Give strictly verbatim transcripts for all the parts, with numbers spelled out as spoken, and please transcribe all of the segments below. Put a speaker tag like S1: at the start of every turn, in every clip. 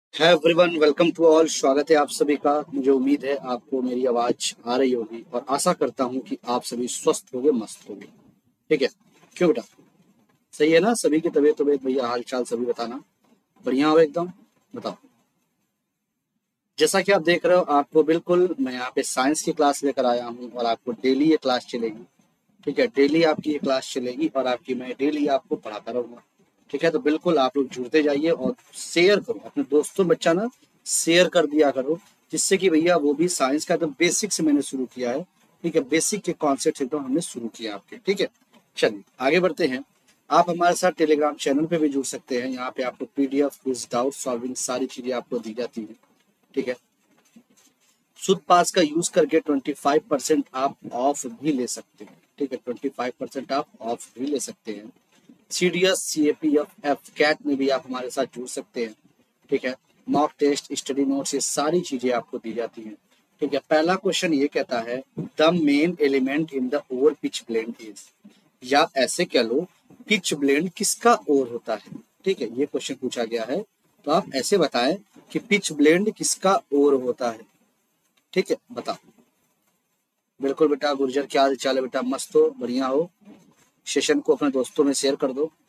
S1: है everyone, welcome to all. स्वागत है आप सभी का। मुझे उम्मीद है आपको मेरी आवाज आ रही होगी और आशा करता हूं कि आप सभी स्वस्थ होंगे, मस्त होंगे। ठीक है? क्यों बेटा? सही है ना? सभी की तबीयत तबीयत भैया, हाल चाल सभी बताना। बढ़िया हो एकदम? बताओ। जैसा कि आप देख रहे हो, आपको बिल्कुल मैं यहाँ पे साइंस की क्लास लेकर आया हूँ और आपको डेली ये क्लास चलेगी। ठीक है? डेली आपकी ये क्लास चलेगी और आपकी मैं डेली आपको पढ़ाता रहूंगा। ठीक है? तो बिल्कुल आप लोग जुड़ते जाइए और शेयर करो अपने दोस्तों बच्चा ना, शेयर कर दिया करो, जिससे कि भैया वो भी साइंस का एकदम बेसिक से मैंने शुरू किया है। ठीक है? बेसिक के कॉन्सेप्ट एकदम हमने शुरू किया आपके। ठीक है? चलिए आगे बढ़ते हैं। आप हमारे साथ टेलीग्राम चैनल पे भी जुड़ सकते हैं। यहाँ पे आपको पीडीएफ, क्विज, डाउट सॉल्विंग सारी चीजें आपको दी जाती हैं। ठीक है? शुद्ध पास का यूज करके ट्वेंटी फाइव परसेंट आप ऑफ भी ले सकते हैं। ठीक है? ट्वेंटी फाइव परसेंट आप ऑफ भी ले सकते हैं। C D S, C A P F, F CAT में भी आप हमारे साथ जुड़ सकते हैं। ठीक है? मॉक टेस्ट, स्टडी नोट्स, ये सारी चीजें आपको दी जाती हैं। ठीक है? पहला क्वेश्चन ये कहता है, the main element in the over pitchblende is, या ऐसे कह लो, पिच ब्लेंड किसका ओर होता है। ठीक है? ये क्वेश्चन पूछा गया है, तो आप ऐसे बताएं कि पिच ब्लेंड किसका ओर होता है। ठीक है? बताओ। बिल्कुल बेटा। गुर्जर, क्या हाल चाल है बेटा? मस्त हो? बढ़िया हो? सेशन को अपने दोस्तों में शेयर कर दो।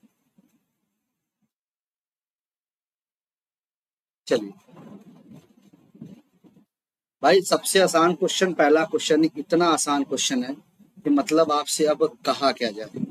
S1: चलिए भाई, सबसे आसान क्वेश्चन, पहला क्वेश्चन इतना आसान क्वेश्चन है कि मतलब आपसे अब कहा क्या जाए।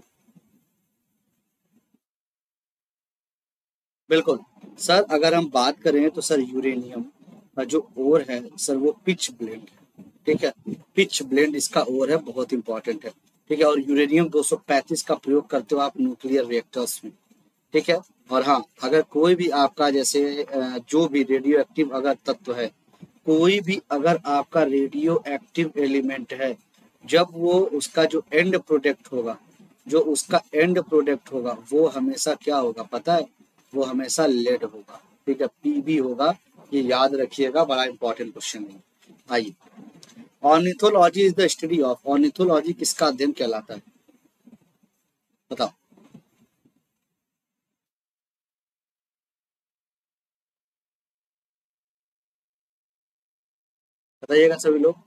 S1: बिल्कुल सर, अगर हम बात करें तो सर यूरेनियम का जो ओर है सर, वो पिच ब्लेंड है। ठीक है? पिच ब्लेंड इसका ओर है, बहुत इंपॉर्टेंट है। ठीक है? और यूरेनियम दो सौ पैंतीस का प्रयोग करते हो आप न्यूक्लियर रिएक्टर्स में। ठीक है? और हाँ, अगर कोई भी आपका जैसे अ, जो भी रेडियो एक्टिव अगर तत्व है, कोई भी अगर आपका रेडियो एक्टिव एलिमेंट है, जब वो उसका जो एंड प्रोडक्ट होगा, जो उसका एंड प्रोडक्ट होगा, वो हमेशा क्या होगा पता है? वो हमेशा लेड होगा। ठीक है? पीबी होगा। ये याद रखिएगा, बड़ा इंपॉर्टेंट क्वेश्चन है। आइए, ornithology is the study of, ornithology किसका अध्ययन कहलाता है? बताओ। बताइएगा सभी लोग।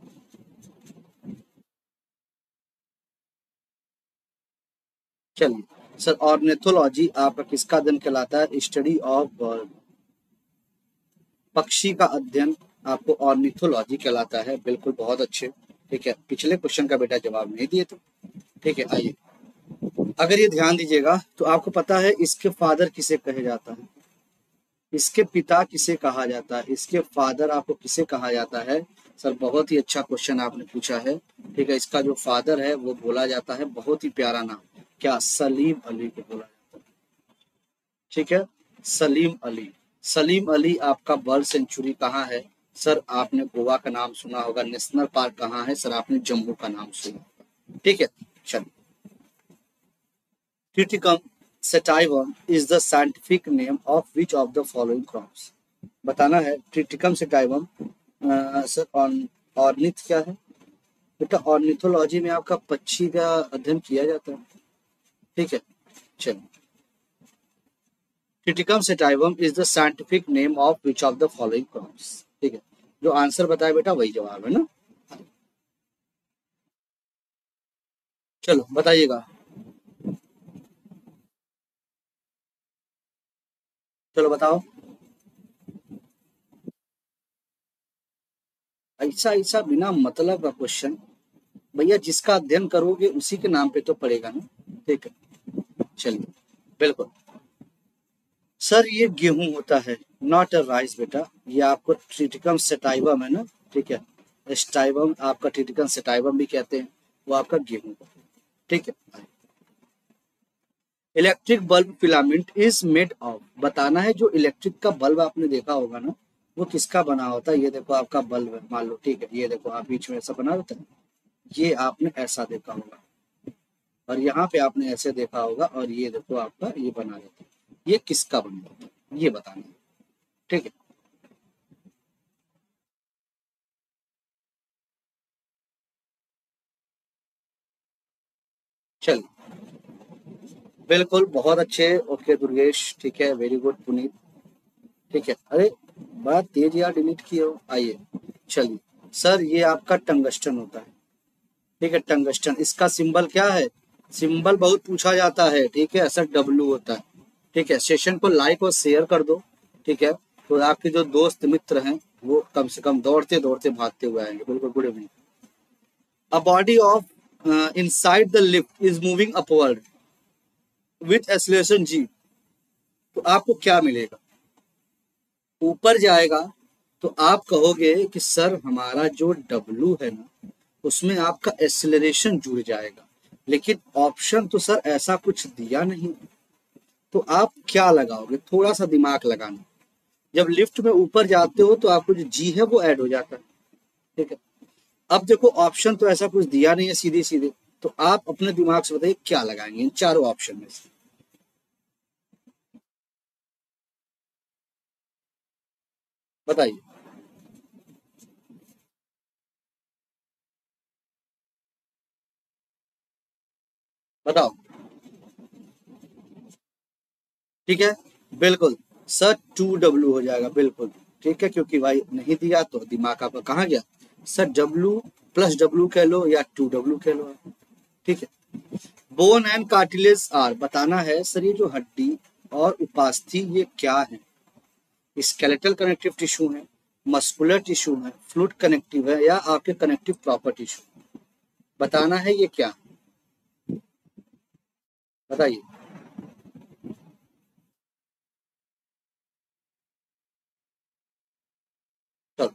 S1: चलिए सर, ऑर्निथोलॉजी आपका किसका अध्ययन कहलाता है? स्टडी ऑफ बर्ड, पक्षी का अध्ययन आपको ऑर्निथोलॉजी कहलाता है। बिल्कुल, बहुत अच्छे। ठीक है? पिछले क्वेश्चन का बेटा जवाब नहीं दिए थे। ठीक है? आइए, अगर ये ध्यान दीजिएगा तो आपको पता है इसके फादर किसे कहे जाता है? इसके पिता किसे कहा जाता है? इसके फादर आपको किसे कहा जाता है? सर बहुत ही अच्छा क्वेश्चन आपने पूछा है। ठीक है? इसका जो फादर है वो बोला जाता है, बहुत ही प्यारा नाम, क्या? सलीम अली को बोला जाता है। ठीक है? सलीम अली। सलीम अली आपका बर्ड सेंचुरी कहाँ है? सर आपने गोवा का नाम सुना होगा। नेशनल पार्क कहाँ है? सर आपने जम्मू का नाम सुना होगा। ठीक है? चलिए, triticum sativum is the scientific name of which of the following crops. बताना है triticum sativum. Sir orn ornith क्या है बेटा? ऑर्निथोलॉजी में आपका पक्षी का अध्ययन किया जाता है। ठीक है? चलिए, triticum sativum is the scientific name of which of the following crops. ठीक है? जो आंसर बताया बेटा वही जवाब है ना? चलो बताइएगा। चलो बताओ। ऐसा ऐसा बिना मतलब का क्वेश्चन, भैया जिसका अध्ययन करोगे उसी के नाम पे तो पड़ेगा ना। ठीक है? चलिए, बिल्कुल। सर ये गेहूं होता है, नॉट अ राइस बेटा। ये आपको ट्रिटिकम सेटाइवम है ना? ठीक है? स्टाइवम आपका ट्रिटिकम सेटाइवम भी कहते हैं। वो आपका गेहूं का। ठीक है? Electric bulb filament is made of. बताना है जो इलेक्ट्रिक का बल्ब आपने देखा होगा ना, वो किसका बना होता है? ये देखो आपका बल्ब है, मान लो। ठीक है? ये देखो आप बीच में ऐसा बना होता है, ये आपने ऐसा देखा होगा। और यहाँ पे आपने ऐसे देखा होगा, और ये देखो आपका ये बना रहता है। ये किसका बना होता है ये बताना है। ठीक है? चलिए, बिल्कुल बहुत अच्छे। ओके दुर्गेश, ठीक है, वेरी गुड पुनीत। ठीक है। अरे बड़ा तेज यार डिलीट किए हो। आइए चलिए सर, ये आपका टंगस्टन होता है। ठीक है, टंगस्टन, इसका सिंबल क्या है? सिंबल बहुत पूछा जाता है। ठीक है, सर डब्लू होता है। ठीक है, सेशन को लाइक और शेयर कर दो। ठीक है, तो आपके जो दोस्त मित्र हैं वो कम से कम दौड़ते दौड़ते भागते हुए आएंगे। बिल्कुल, good evening. A body of inside the lift is moving upward with acceleration g. तो आपको क्या मिलेगा? ऊपर जाएगा तो आप कहोगे कि सर हमारा जो डब्लू है ना उसमें आपका एक्सेलरेशन जुड़ जाएगा, लेकिन ऑप्शन तो सर ऐसा कुछ दिया नहीं। तो आप क्या लगाओगे? थोड़ा सा दिमाग लगाना। जब लिफ्ट में ऊपर जाते हो तो आपको जो जी है वो ऐड हो जाता है। ठीक है, अब देखो ऑप्शन तो ऐसा कुछ दिया नहीं है सीधे सीधे, तो आप अपने दिमाग से बताइए क्या लगाएंगे इन चारों ऑप्शन में से। बताइए, बताओ। ठीक है, बिल्कुल सर टू डब्लू हो जाएगा, बिल्कुल। ठीक है, क्योंकि भाई नहीं दिया तो दिमाग आपका कहाँ गया? सर डब्लू प्लस डब्लू कह लो या टू डब्लू कह लो। ठीक है, बोन एंड कार्टिलेज आर, बताना है सर ये जो हड्डी और उपास्थि ये क्या है? स्केलेटल कनेक्टिव टिश्यू है, मस्कुलर टिश्यू है, फ्लूइड कनेक्टिव है, या आपके कनेक्टिव प्रॉपर टिश्यू? बताना है ये क्या? बताइए। चलो,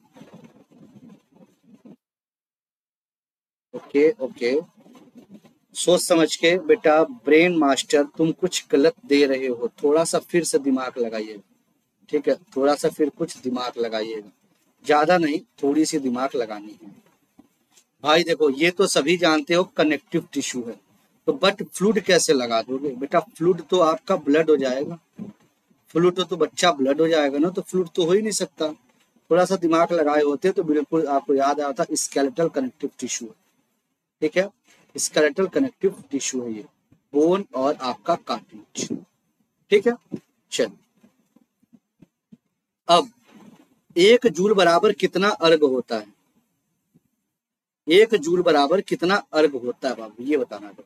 S1: ओके ओके, सोच समझ के बेटा। ब्रेन मास्टर तुम कुछ गलत दे रहे हो, थोड़ा सा फिर से दिमाग लगाइएगा। ठीक है, थोड़ा सा फिर कुछ दिमाग लगाइएगा, ज्यादा नहीं, थोड़ी सी दिमाग लगानी है। भाई देखो, ये तो सभी जानते हो कनेक्टिव टिश्यू है, तो बट फ्लूइड कैसे लगा दोगे बेटा? फ्लूइड तो आपका ब्लड हो जाएगा। फ्लूइड तो, तो बच्चा ब्लड हो जाएगा ना, तो फ्लूइड तो हो ही नहीं सकता। थोड़ा सा दिमाग लगाए होते तो बिल्कुल आपको याद आता। स्केलेटल कनेक्टिव टिश्यू है। ठीक है, स्केलेटल कनेक्टिव टिश्यू है ये, बोन और आपका कार्टिलेज। ठीक है, चल। अब एक जूल बराबर कितना अर्ग होता है? एक जूल बराबर कितना अर्ग होता है बाबू, ये बताना है।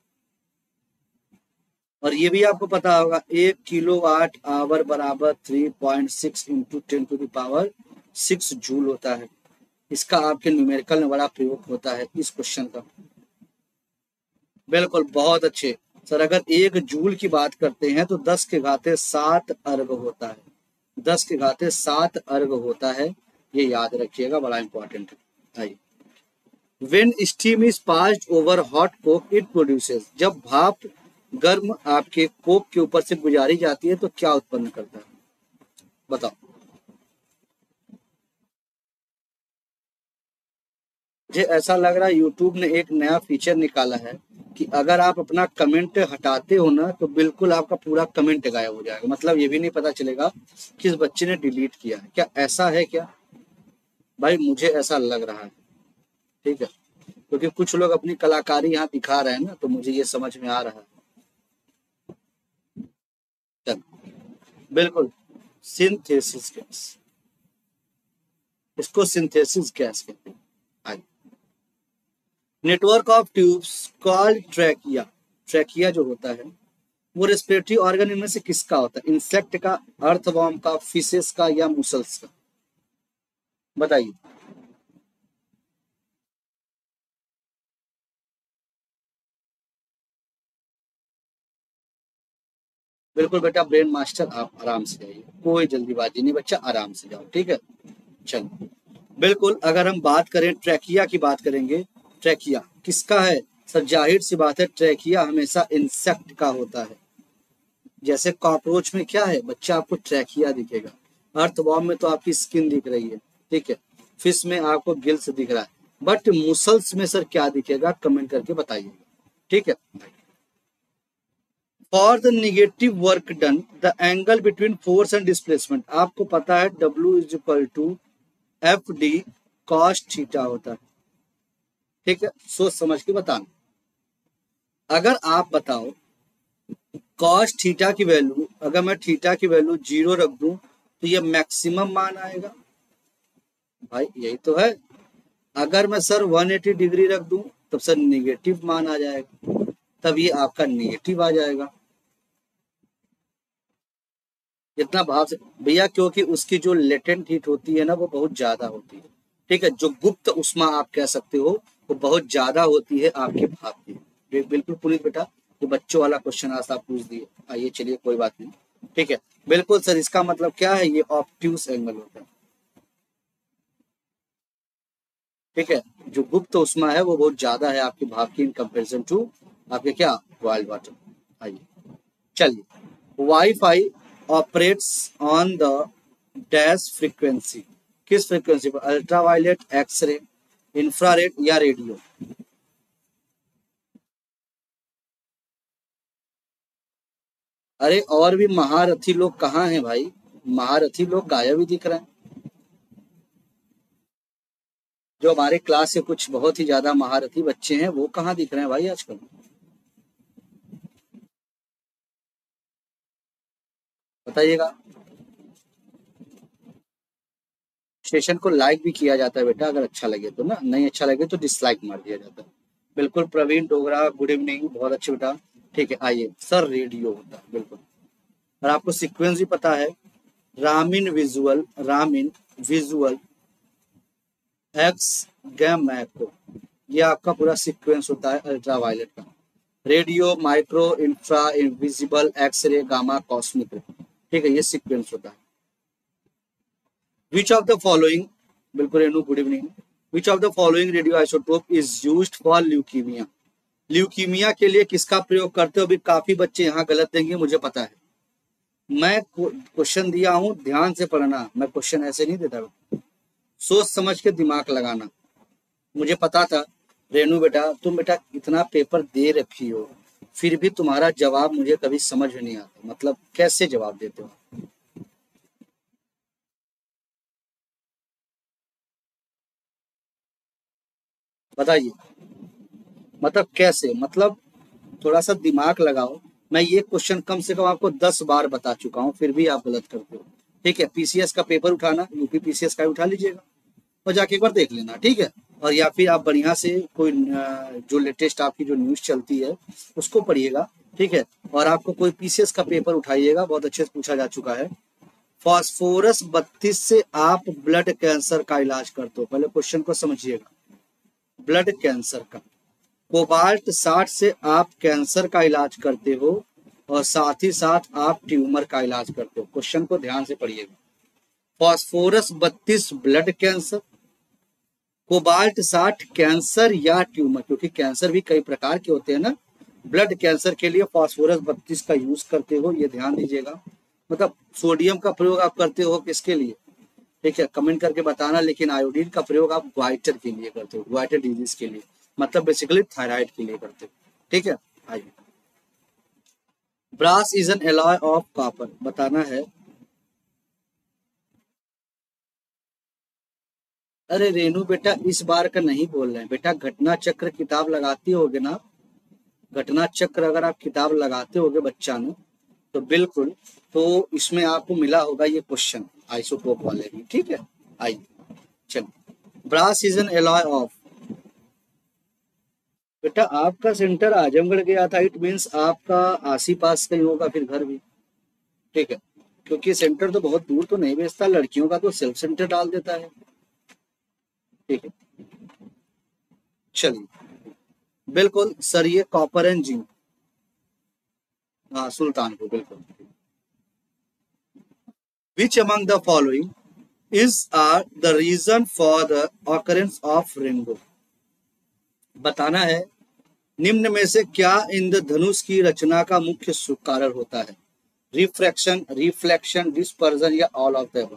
S1: और ये भी आपको पता होगा, एक किलो वाट आवर बराबर three point six into ten to the power six joule होता है। इसका आपके न्यूमेरिकल में बड़ा प्रयोग होता है इस क्वेश्चन का। बिल्कुल, बहुत अच्छे सर। अगर एक जूल की बात करते हैं तो दस के घाते सात अर्ग होता है। दस के घाते सात अर्ग होता है, ये याद रखिएगा, बड़ा इंपॉर्टेंट है। आइए, When steam is passed over hot coke, it produces, जब भाप गर्म आपके कोक के ऊपर से गुजारी जाती है तो क्या उत्पन्न करता है? बताओ। मुझे ऐसा लग रहा है यूट्यूब ने एक नया फीचर निकाला है कि अगर आप अपना कमेंट हटाते हो ना तो बिल्कुल आपका पूरा कमेंट गायब हो जाएगा। मतलब ये भी नहीं पता चलेगा किस बच्चे ने डिलीट किया है। क्या ऐसा है क्या? भाई मुझे ऐसा लग रहा है। ठीक है, क्योंकि कुछ लोग अपनी कलाकारी यहाँ दिखा रहे हैं ना, तो मुझे ये समझ में आ रहा है। चल, बिल्कुल, सिंथेसिस गैस, इसको सिंथेसिस गैस कहते हैं। Network of tubes called trachea, trachea जो होता है वो रेस्पिरेटरी ऑर्गन इनमें से किसका होता है? इंसेक्ट का, अर्थवॉर्म का, फिशेस का, या मुसल्स का? बताइए। बिल्कुल बेटा, ब्रेन मास्टर आप आराम से जाइए, कोई जल्दीबाजी नहीं बच्चा, आराम से जाओ। ठीक है, चलो। बिल्कुल, अगर हम बात करें ट्रैकिया की बात करेंगे, ट्रैकिया किसका है? सर जाहिर सी बात है, ट्रैकिया हमेशा इंसेक्ट का होता है। जैसे कॉकरोच में क्या है बच्चा? आपको ट्रैकिया दिखेगा। अर्थवॉर्म में तो आपकी स्किन दिख रही है। ठीक है, फिश में आपको गिल्स दिख रहा है, बट मुसल्स में सर क्या दिखेगा? कमेंट करके बताइएगा। ठीक है, for the negative work done the angle between force and displacement, आपको पता है W is equal to F D cos theta होता है। ठीक है, सोच समझ के बताना। अगर आप बताओ कॉस थीटा की वैल्यू, अगर मैं थीटा की वैल्यू जीरो रख दूं तो ये मैक्सिमम मान आएगा भाई, यही तो है। अगर मैं सर एक सौ अस्सी डिग्री रख दूं तब सर निगेटिव मान आ जाएगा, तब ये आपका निगेटिव आ जाएगा। इतना भाव से भैया, क्योंकि उसकी जो लेटेंट हीट होती है ना वो बहुत ज्यादा होती है, ठीक है। जो गुप्त उष्मा आप कह सकते हो वो बहुत ज्यादा होती है आपके भाप की। बि- बिल्कुल पुनीत बेटा, ये बच्चों वाला क्वेश्चन आज आप पूछ दिए। आइए चलिए कोई बात नहीं, ठीक है। बिल्कुल सर, इसका मतलब क्या है, ये ऑब्ट्यूस एंगल होता है, ठीक है। जो गुप्त उष्मा है वो बहुत ज्यादा है आपके भाप की इन कंपेरिजन टू आपके क्या बॉइल्ड वाटर। आइए चलिए, WiFi operates on the dash frequency, किस फ्रीक्वेंसी पर, अल्ट्रावायलेट, एक्सरे, इंफ्रारेड या रेडियो। अरे और भी महारथी लोग कहाँ हैं भाई, महारथी लोग गायब ही दिख रहे हैं। जो हमारे क्लास के कुछ बहुत ही ज्यादा महारथी बच्चे हैं वो कहाँ दिख रहे हैं भाई आजकल, बताइएगा। सेशन को लाइक भी किया जाता है बेटा, अगर अच्छा लगे तो ना, नहीं अच्छा लगे तो डिसलाइक मार दिया जाता है। बिल्कुल प्रवीण डोगरा, गुड इवनिंग, बहुत अच्छे बेटा, ठीक है। आइए सर, रेडियो होता है बिल्कुल, और आपको सीक्वेंस भी पता है, रामिन विजुअल, रामिन विजुअल, एक्स गैम मैक्रो, ये आपका पूरा सीक्वेंस होता है अल्ट्रावायलेट का। Radio, micro, infra, invisible, x ray, gamma, cosmic ray, ठीक है, ये सीक्वेंस होता है। विच ऑफ द फॉलोइंग, बिल्कुल Renu good evening, which of the following radio isotope is used for leukaemia, leukaemia के लिए किसका प्रयोग करते हो। अभी काफी बच्चे यहाँ गलत देंगे मुझे पता है, मैं क्वेश्चन दिया हूँ, ध्यान से पढ़ना, मैं क्वेश्चन ऐसे नहीं देता, सोच समझ के दिमाग लगाना। मुझे पता था रेनू बेटा, तुम बेटा इतना पेपर दे रखी हो फिर भी तुम्हारा जवाब मुझे कभी समझ में नहीं आता, मतलब कैसे जवाब देते हो, बताइए, मतलब कैसे, मतलब थोड़ा सा दिमाग लगाओ। मैं ये क्वेश्चन कम से कम आपको दस बार बता चुका हूँ फिर भी आप गलत करते हो, ठीक है। पीसीएस का पेपर उठाना, यूपी पीसीएस का उठा लीजिएगा और जाके एक बार देख लेना, ठीक है। और या फिर आप बढ़िया से कोई अ, जो लेटेस्ट आपकी जो न्यूज चलती है उसको पढ़िएगा, ठीक है। और आपको कोई पीसीएस का पेपर उठाइएगा, बहुत अच्छे से पूछा जा चुका है। फास्फोरस बत्तीस से आप ब्लड कैंसर का इलाज करते हो, पहले क्वेश्चन को समझिएगा, ब्लड कैंसर का। कोबाल्ट साठ से आप कैंसर का इलाज करते हो और साथ ही साथ आप ट्यूमर का इलाज करते हो, क्वेश्चन को ध्यान से पढ़िएगा। फास्फोरस बत्तीस ब्लड कैंसर, कोबाल्ट साठ कैंसर या ट्यूमर, क्योंकि कैंसर भी कई प्रकार के होते हैं ना। ब्लड कैंसर के लिए फास्फोरस बत्तीस का यूज करते हो, ये ध्यान दीजिएगा। मतलब सोडियम का प्रयोग आप करते हो किसके लिए, ठीक है, कमेंट करके बताना। लेकिन आयोडीन का प्रयोग आप ग्वाइटर के लिए करते हो, ग्वाइटर डिजीज के लिए, मतलब बेसिकली थायराइड के लिए करते हो, ठीक है। आइए, brass is an alloy of copper, बताना है। अरे रेनू बेटा, इस बार का नहीं बोल रहे हैं बेटा, घटना चक्र किताब लगाती होगे ना, घटना चक्र अगर आप किताब लगाते होगे बच्चा ने तो बिल्कुल, तो इसमें आपको मिला होगा ये क्वेश्चन आइसोटोप वाले भी, ठीक है। आइए चलिए, brass is an alloy of, बेटा आपका सेंटर आजमगढ़ गया था, इट मीन्स आपका आसी पास कहीं होगा फिर घर भी, ठीक है। क्योंकि सेंटर तो बहुत दूर तो नहीं भेजता, लड़कियों का तो सेल्फ सेंटर डाल देता है, ठीक है। चलिए, बिल्कुल सर, ये कॉपर एंड जिंक, हाँ सुल्तानपुर, बिल्कुल। Which among the following is are the reason for the occurrence of rainbow, बताना है निम्न में से क्या इंद्रधनुष की रचना का मुख्य कारण होता है, रिफ्रैक्शन, रिफ्लेक्शन, डिस्पर्जन या all of the above.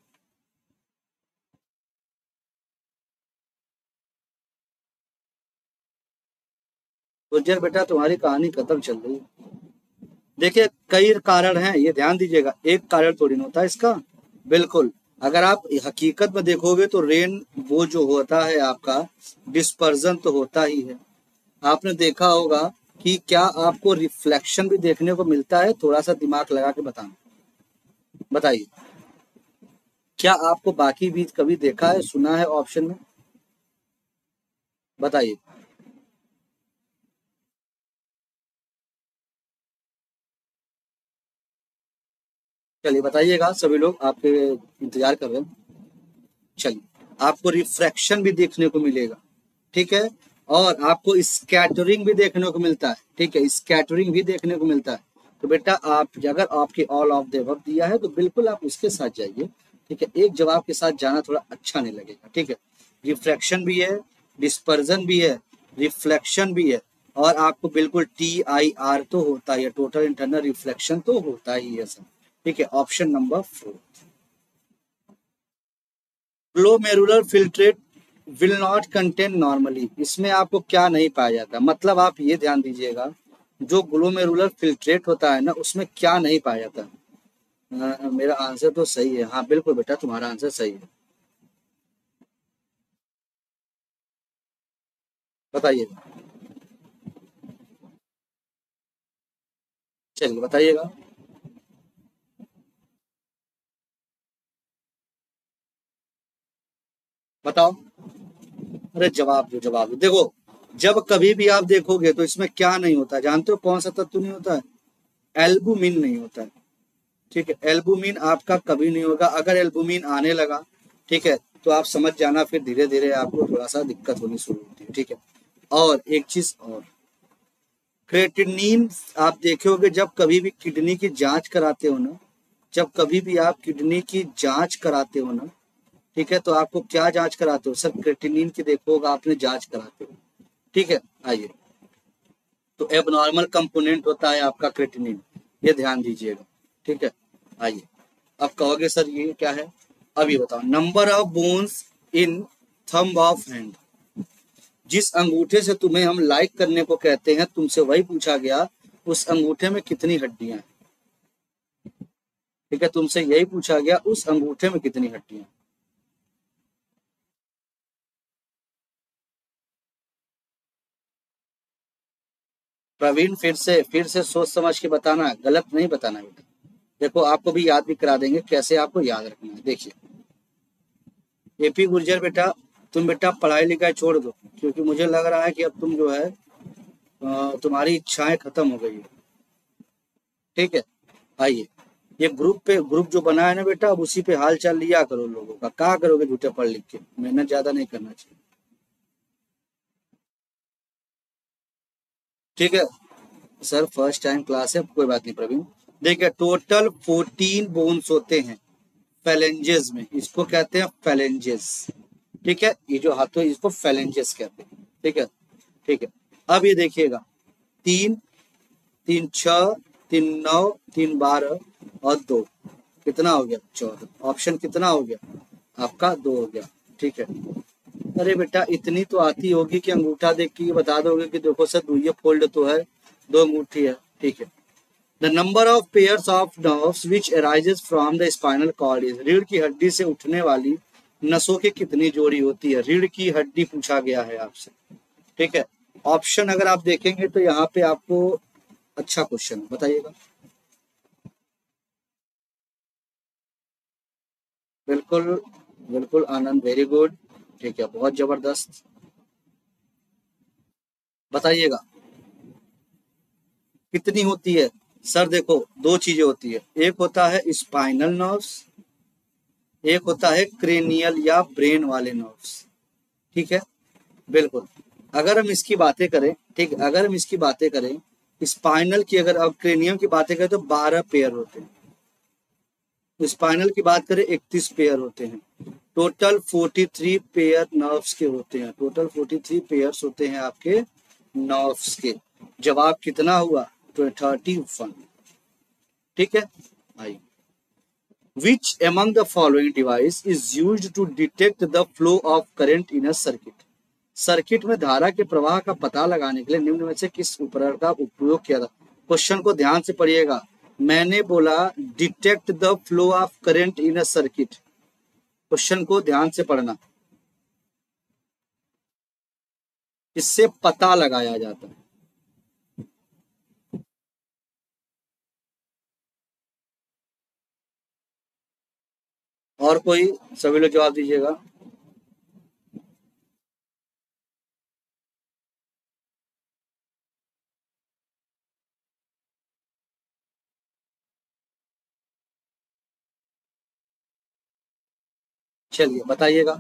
S1: Gujjar बेटा, तुम्हारी कहानी खत्म चल रही है। देखिए कई कारण हैं, ये ध्यान दीजिएगा, एक कारण थोड़ी ना होता है इसका, बिल्कुल। अगर आप हकीकत में देखोगे तो रेन वो जो होता है आपका डिस्पर्जन तो होता ही है। आपने देखा होगा कि क्या आपको रिफ्लेक्शन भी देखने को मिलता है, थोड़ा सा दिमाग लगा के बताना, बताइए। क्या आपको बाकी बीज कभी देखा है, सुना है ऑप्शन में? बताइए। चलिए बताइएगा, सभी लोग आपके इंतजार कर रहे हैं। चलिए, आपको रिफ्रैक्शन भी देखने को मिलेगा, ठीक है, और आपको स्कैटरिंग भी देखने को मिलता है, ठीक है, स्कैटरिंग भी देखने को मिलता है। तो बेटा आप अगर आपके ऑल ऑफ द अबव दिया है तो बिल्कुल आप उसके साथ जाइए, ठीक है, एक जवाब के साथ जाना थोड़ा अच्छा नहीं लगेगा, ठीक है। रिफ्रैक्शन भी है, डिस्पर्जन भी है, रिफ्लेक्शन भी है, और आपको बिल्कुल टी आई आर तो होता ही है, टोटल इंटरनल रिफ्लेक्शन तो होता ही है सर, ठीक है। Option number four, glomerular filtrate will not contain normally, इसमें आपको क्या नहीं पाया जाता, मतलब आप ये ध्यान दीजिएगा, जो ग्लोमेरुलर फिल्ट्रेट होता है ना उसमें क्या नहीं पाया जाता। अ, मेरा आंसर तो सही है, हाँ बिल्कुल बेटा तुम्हारा आंसर सही है। बताइएगा, चलिए बताइएगा। बताओ। अरे जवाब दो, जवाब दो, देखो, जब कभी भी आप देखोगे तो इसमें क्या नहीं होता, जानते हो कौन सा तत्व नहीं होता है? एल्बुमिन नहीं होता है, ठीक है, एल्बुमिन आपका कभी नहीं होगा। अगर एल्बुमिन आने लगा, ठीक है, तो आप समझ जाना फिर धीरे धीरे आपको थोड़ा सा दिक्कत होनी शुरू होती है, ठीक है। और एक चीज और, क्रेटिनिन आप देखोगे जब कभी भी किडनी की जांच कराते हो ना, जब कभी भी आप किडनी की जांच कराते हो ना, ठीक है, तो आपको क्या जांच कराते हो सर? क्रेटिनिन की देखोगा आपने जांच कराते हो, ठीक है। आइए, तो एबनॉर्मल कंपोनेंट होता है आपका क्रेटिनिन, ये ध्यान दीजिएगा, ठीक है। आइए, अब कहोगे सर ये क्या है, अब ये बताओ, number of bones in thumb of hand, जिस अंगूठे से तुम्हें हम लाइक करने को कहते हैं तुमसे वही पूछा गया, उस अंगूठे में कितनी हड्डियां हैं, ठीक है, तुमसे यही पूछा गया उस अंगूठे में कितनी हड्डियां हैं। प्रवीण फिर से फिर से सोच समझ के बताना, गलत नहीं बताना बेटा। देखो आपको भी याद भी करा देंगे कैसे आपको याद रखना है, देखिए। एपी गुर्जर बेटा, तुम बेटा पढ़ाई लिखाई छोड़ दो, क्योंकि मुझे लग रहा है कि अब तुम जो है अ, तुम्हारी इच्छाएं खत्म हो गई है, ठीक है। आइए, ये ग्रुप पे ग्रुप जो बना है ना बेटा, अब उसी पे हाल चाल लिया करो लोगों का, क्या करोगे झूठे पढ़ लिख के, मेहनत ज्यादा नहीं करना चाहिए, ठीक है। सर फर्स्ट टाइम क्लास है, कोई बात नहीं प्रवीण। देखिए टोटल फोर्टीन बोन्स होते हैं फेलेंजेस में, इसको कहते हैं फेलेंजेस, ठीक है, ये जो हाथों इसको फेलेंजेस कहते हैं, ठीक है, ठीक है। अब ये देखिएगा, तीन, तीन छः, तीन नौ, तीन बारह, और दो, कितना हो गया? चौदह। ऑप्शन कितना हो गया आपका? दो हो गया, ठीक है। अरे बेटा इतनी तो आती होगी कि अंगूठा देख के ये बता दोगे कि देखो सर ये फोल्ड तो है, दो अंगूठी है, ठीक है। The number of pairs of nerves which arises from the spinal cord is, रीढ़ की हड्डी से उठने वाली नसों की कितनी जोड़ी होती है? रीढ़ की हड्डी पूछा गया है आपसे, ठीक है। ऑप्शन अगर आप देखेंगे तो यहाँ पे आपको, अच्छा क्वेश्चन बताइएगा। बिल्कुल, बिल्कुल आनंद, वेरी गुड, ठीक है, बहुत जबरदस्त। बताइएगा कितनी होती है? सर देखो, दो चीजें होती है, एक होता है स्पाइनल नर्व्स, एक होता है क्रेनियल या ब्रेन वाले नर्व्स, ठीक है। बिल्कुल, अगर हम इसकी बातें करें, ठीक है, अगर हम इसकी बातें करें स्पाइनल की, अगर अब क्रेनियम की बातें करें तो बारह पेयर होते हैं, स्पाइनल की बात करें इकतीस पेयर होते हैं, total forty three pair nerves के होते हैं, टोटल फोर्टी थ्री पेयर्स होते हैं आपके नर्व्स के। जवाब कितना हुआ? तो थर्टी वन, ठीक है। आइए, which among the following device is used to detect the flow of current in a circuit, circuit में धारा के प्रवाह का पता लगाने के लिए निम्न में से किस उपकरण का उपयोग किया था? क्वेश्चन को ध्यान से पढ़िएगा, मैंने बोला detect the flow of current in a circuit, question को ध्यान से पढ़ना, इससे पता लगाया जाता है। और कोई? सभी लोग जवाब दीजिएगा। चलिए बताइएगा।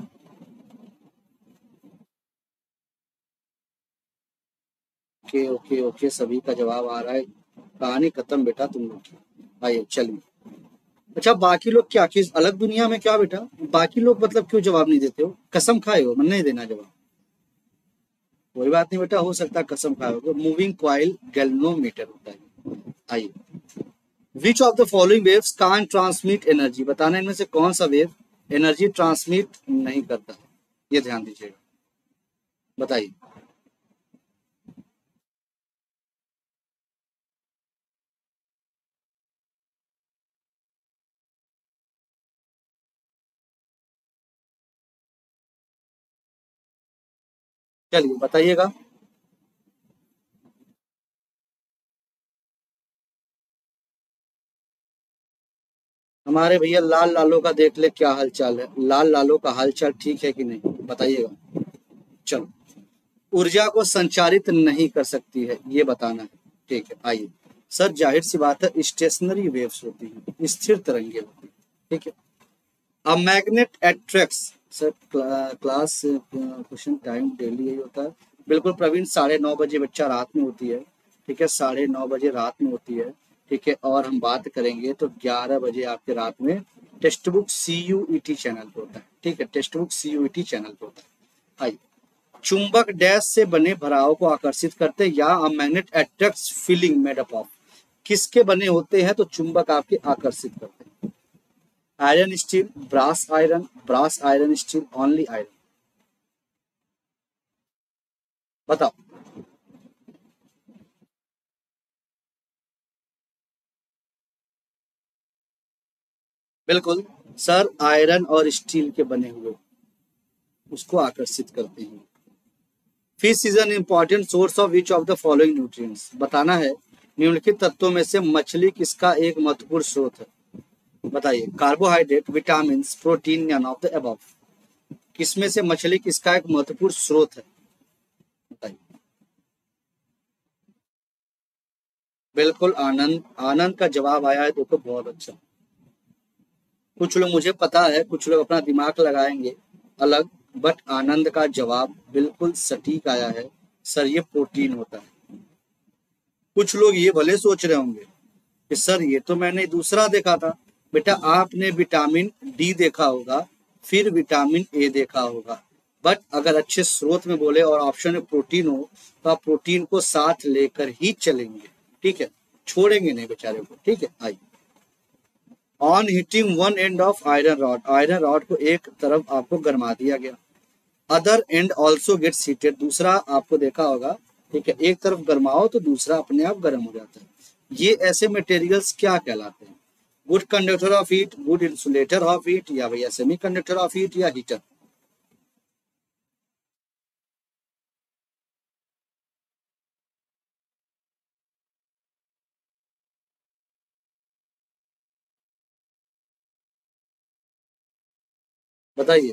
S1: ओके ओके ओके, सभी का जवाब आ रहा है। कहानी खत्म बेटा तुम लोग की। आइए चलिए। अच्छा, बाकी लोग क्या, किस अलग दुनिया में क्या बेटा? बाकी लोग मतलब क्यों जवाब नहीं देते हो? कसम खाए हो? मन नहीं देना जवाब? कोई बात नहीं बेटा, हो सकता है कसम खाए हो। मूविंग क्वाइल गैल्वेनोमीटर होता है। आइए, which of the following waves can transmit energy? बताना इनमें से कौन सा वेव एनर्जी ट्रांसमिट नहीं करता है, ये ध्यान दीजिएगा। बताइए। चलिए बताइएगा। हमारे भैया लाल लालो का देख ले क्या हाल चाल है। लाल लालो का हाल चाल ठीक है कि नहीं, बताइएगा। चलो, ऊर्जा को संचारित नहीं कर सकती है, ये बताना है। ठीक है, आइए। सर जाहिर सी बात है, स्टेशनरी वेव्स होती हैं, स्थिर तरंगे होती हैं। ठीक है। A magnet attracts. Sir class question time daily यही होता है। बिल्कुल प्रवीण, साढ़े नौ बजे बच्चा रात में होती है। ठीक है, साढ़े नौ बजे रात में होती है। ठीक है, और हम बात करेंगे तो ग्यारह बजे आपके रात में text book C U E T channel पे होता है। ठीक है, text book C U E T channel पे होता है। आइए। चुंबक डैश से बने भराव को आकर्षित करते हैं, या a magnet attracts filings made up of. किसके बने होते हैं तो चुंबक आपके आकर्षित करते हैं? Iron steel, brass iron, brass iron steel, only iron. बताओ। बिल्कुल सर, आयरन और स्टील के बने हुए उसको आकर्षित करते हैं। Fish is an important source of which of the following nutrients? बताना है निम्नलिखित तत्वों में से मछली किसका एक महत्वपूर्ण स्रोत है? बताइए। कार्बोहाइड्रेट, विटामिन, प्रोटीन, या ऑफ द अबव? किसमें से मछली किसका एक महत्वपूर्ण स्रोत है? बताइए। बिल्कुल आनंद, आनंद का जवाब आया है, देखो बहुत अच्छा। कुछ लोग, मुझे पता है कुछ लोग अपना दिमाग लगाएंगे अलग, बट आनंद का जवाब बिल्कुल सटीक आया है। सर ये प्रोटीन होता है। कुछ लोग ये भले सोच रहे होंगे कि सर ये तो मैंने दूसरा देखा था। बेटा आपने विटामिन डी देखा होगा, फिर विटामिन ए देखा होगा, बट अगर अच्छे स्रोत में बोले और ऑप्शन में प्रोटीन हो तो आप प्रोटीन को साथ लेकर ही चलेंगे। ठीक है, छोड़ेंगे नहीं बेचारे को। ठीक है, आइए। On heating one end of iron rod, iron rod को एक तरफ आपको गरमा दिया गया। Other end also gets heated, दूसरा आपको देखा होगा। ठीक है, एक तरफ गरमाओ तो दूसरा अपने आप गर्म हो जाता है। ये ऐसे मटेरियल्स क्या कहलाते हैं? Good conductor of heat, good insulator of heat, या भैया सेमी कंडक्टर ऑफ हीट, या हीटर? बताइए।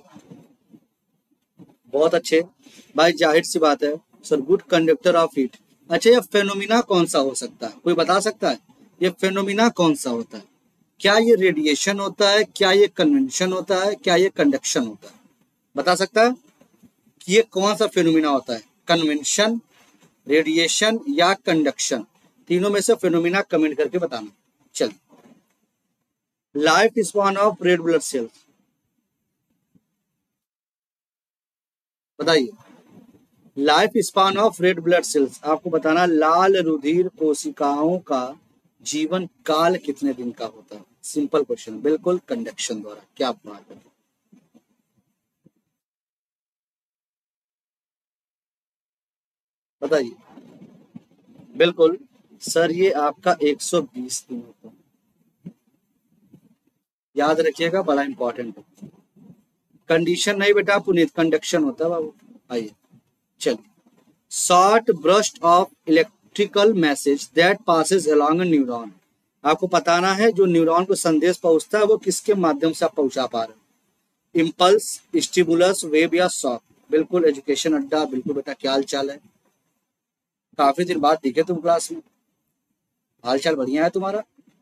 S1: बहुत अच्छे भाई, जाहिर सी बात है सर, गुड कंडक्टर ऑफ हीट। अच्छा, ये फेनोमिना कौन सा हो सकता है, कोई बता सकता है? ये फेनोमिना कौन सा होता है? क्या ये रेडिएशन होता है, क्या ये कन्वेंशन होता है, क्या ये कंडक्शन होता है? बता सकता है कि ये कौन सा फेनोमिना होता है? कन्वेंशन, रेडिएशन, या कंडक्शन? तीनों में से फेनोमिना कमेंट करके बताना। चलिए। Life span of red blood cells, बताइए। Life span of red blood cells, आपको बताना लाल रुधिर कोशिकाओं का जीवन काल कितने दिन का होता है? सिंपल क्वेश्चन, बिल्कुल कंडक्शन द्वारा। क्या बात है, बताइए। बिल्कुल सर, ये आपका एक सौ बीस दिन होता है। याद रखिएगा, बड़ा इंपॉर्टेंट है। कंडीशन नहीं बेटा पुनीत, कंडक्शन होता है बाबू। आइए चलिए। Short burst of electrical message that passes along a neuron, आपको बताना है जो न्यूरॉन को संदेश पहुंचता है वो किसके माध्यम से आप पहुंचा पा रहे हो, इम्पल्स, स्टिमुलस, वेव या शॉक। बिल्कुल एजुकेशन अड्डा, बिल्कुल बेटा। क्या हाल चाल है? काफी दिन बाद दिखे तुम क्लास में। हाल चाल बढ़िया है तुम्हारा?